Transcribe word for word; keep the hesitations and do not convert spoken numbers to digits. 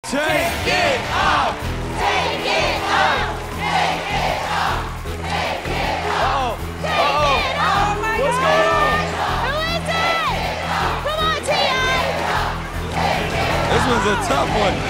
Take it off! Take it off! Take it off! Take it off! Take it off! What's going on? Who is it? Come on, T I! This one's a tough one.